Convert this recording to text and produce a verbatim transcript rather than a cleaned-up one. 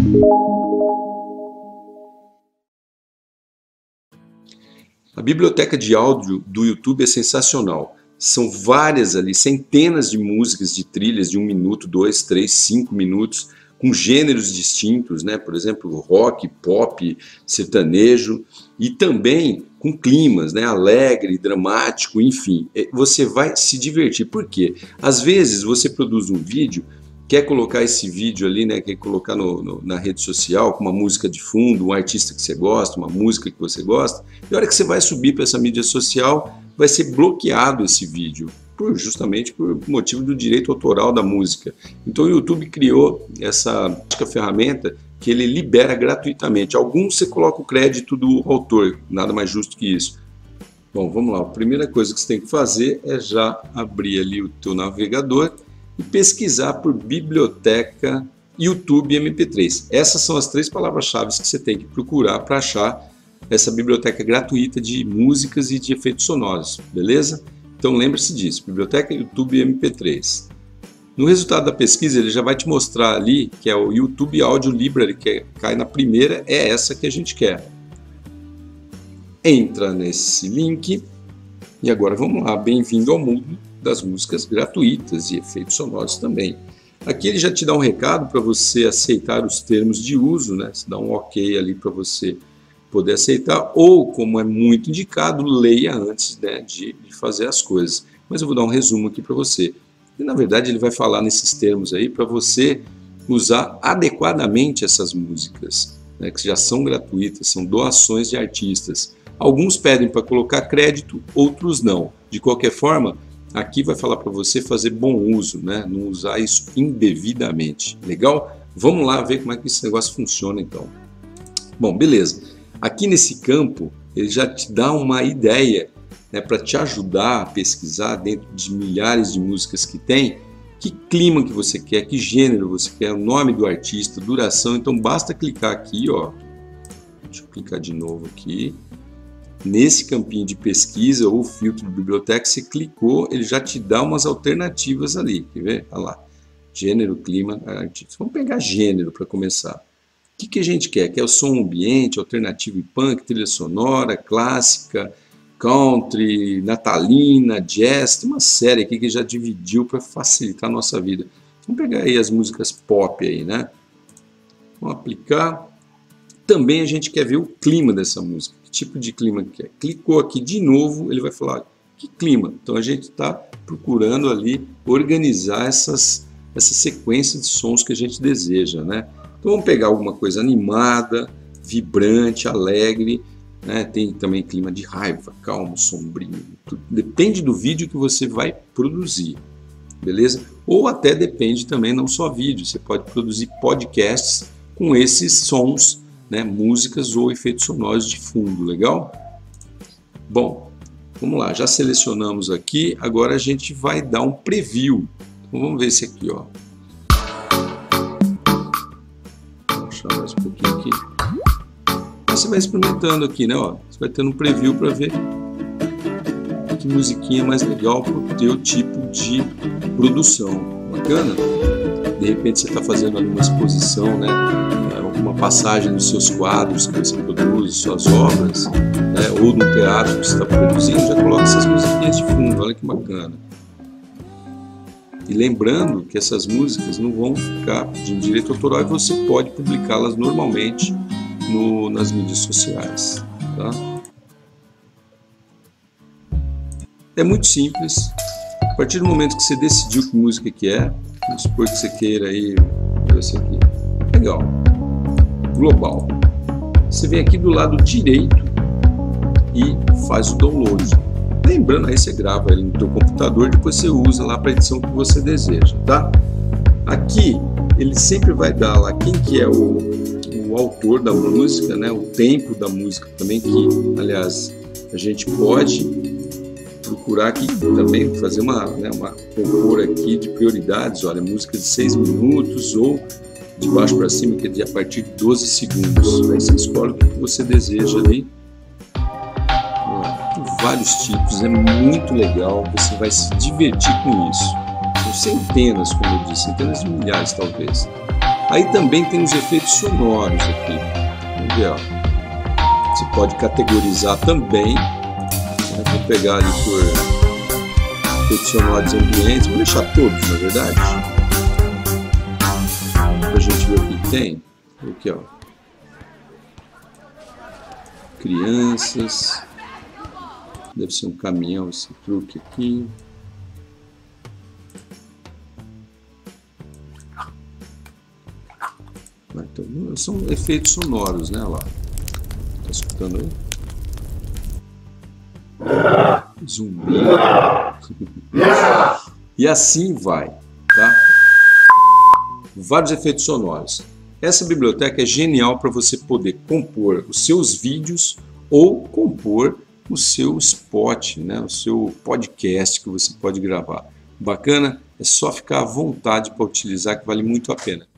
A biblioteca de áudio do YouTube é sensacional. São várias ali, centenas de músicas de trilhas de um minuto, dois, três, cinco minutos, com gêneros distintos, né? Por exemplo, rock, pop, sertanejo, e também com climas, né? Alegre, dramático, enfim. Você vai se divertir. Por quê? Às vezes você produz um vídeo, quer colocar esse vídeo ali, né? Quer colocar no, no, na rede social com uma música de fundo, um artista que você gosta, uma música que você gosta, e a hora que você vai subir para essa mídia social, vai ser bloqueado esse vídeo, por, justamente por motivo do direito autoral da música. Então o YouTube criou essa ferramenta que ele libera gratuitamente. Alguns você coloca o crédito do autor, nada mais justo que isso. Bom, vamos lá. A primeira coisa que você tem que fazer é já abrir ali o teu navegador e pesquisar por biblioteca YouTube M P três. Essas são as três palavras-chave que você tem que procurar para achar essa biblioteca gratuita de músicas e de efeitos sonoros, beleza? Então lembre-se disso, biblioteca YouTube M P três. No resultado da pesquisa ele já vai te mostrar ali que é o YouTube Audio Library, que cai na primeira, é essa que a gente quer. Entra nesse link e agora vamos lá, bem-vindo ao mundo das músicas gratuitas e efeitos sonoros também. Aqui ele já te dá um recado para você aceitar os termos de uso, né? Você dá um ok ali para você poder aceitar, ou, como é muito indicado, leia antes, né, de, de fazer as coisas. Mas eu vou dar um resumo aqui para você. E, na verdade, ele vai falar nesses termos aí para você usar adequadamente essas músicas, né, que já são gratuitas, são doações de artistas. Alguns pedem para colocar crédito, outros não. De qualquer forma, aqui vai falar para você fazer bom uso, né, não usar isso indevidamente. Legal? Vamos lá ver como é que esse negócio funciona, então. Bom, beleza. Aqui nesse campo, ele já te dá uma ideia, né, para te ajudar a pesquisar dentro de milhares de músicas que tem, que clima que você quer, que gênero você quer, o nome do artista, duração. Então basta clicar aqui, ó. Deixa eu clicar de novo aqui. Nesse campinho de pesquisa ou filtro de biblioteca, você clicou, ele já te dá umas alternativas ali. Quer ver? Olha lá. Gênero, clima, artista. Vamos pegar gênero para começar. O que, que a gente quer? Quer o som ambiente, alternativo e punk, trilha sonora, clássica, country, natalina, jazz. Tem uma série aqui que já dividiu para facilitar a nossa vida. Vamos pegar aí as músicas pop aí, né? Vamos aplicar. Também a gente quer ver o clima dessa música. Que tipo de clima que é? Clicou aqui de novo, ele vai falar que clima. Então a gente está procurando ali organizar essas, essa sequência de sons que a gente deseja, né? Então vamos pegar alguma coisa animada, vibrante, alegre, né? Tem também clima de raiva, calmo, sombrio. Tudo. Depende do vídeo que você vai produzir, beleza? Ou até depende também, não só vídeo, você pode produzir podcasts com esses sons, né? Músicas ou efeitos sonoros de fundo, legal? Bom, vamos lá, já selecionamos aqui, agora a gente vai dar um preview. Então vamos ver esse aqui, ó. Mais um pouquinho aqui. Você vai experimentando aqui, né? Ó, você vai tendo um preview para ver que musiquinha mais legal para o teu tipo de produção. Bacana? De repente você está fazendo ali uma exposição, né? Uma passagem dos seus quadros que você produz, suas obras, né? Ou no teatro que você está produzindo, já coloca essas musiquinhas de fundo. Olha que bacana. E lembrando que essas músicas não vão ficar de direito autoral e você pode publicá-las normalmente no, nas mídias sociais. Tá? É muito simples. A partir do momento que você decidiu que música que é, vamos supor que você queira aí, esse aqui. Legal. Global. Você vem aqui do lado direito e faz o download. Lembrando, aí você grava ele no teu computador, depois você usa lá para a edição que você deseja, tá? Aqui, ele sempre vai dar lá quem que é o, o autor da música, né? O tempo da música também, que, aliás, a gente pode procurar aqui também, fazer uma, né, uma compor aqui de prioridades, olha, música de seis minutos ou de baixo para cima, que é de a partir de doze segundos. Aí você escolhe o que você deseja ali. Vários tipos, é muito legal, você vai se divertir com isso. São centenas, como eu disse, centenas de milhares talvez. Aí também tem os efeitos sonoros aqui. Vamos ver, ó. Você pode categorizar também. Né? Vou pegar ali por efeitos sonoros ambientes. Vou deixar todos, na verdade. Pra gente ver o que tem. Aqui, ó. Crianças. Deve ser um caminhão esse truque aqui. Então, são efeitos sonoros, né? Olha lá. Tá escutando aí? Zumbi. E assim vai, tá? Vários efeitos sonoros. Essa biblioteca é genial para você poder compor os seus vídeos ou compor o seu spot, né? O seu podcast que você pode gravar. Bacana? É só ficar à vontade para utilizar, que vale muito a pena.